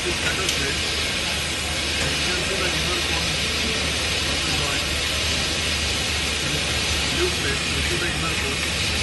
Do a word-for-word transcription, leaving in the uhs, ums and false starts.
this metal plate, and you can see the inner cone of the joint. Blue plate, this is the inner cone.